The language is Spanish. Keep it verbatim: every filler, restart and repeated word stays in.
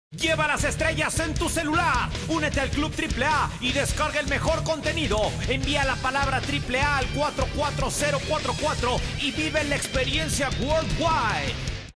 Lleva las estrellas en tu celular. Únete al Club Triple A y descarga el mejor contenido. Envía la palabra Triple A al cuatro cuatro cero cuatro cuatro y vive la experiencia worldwide.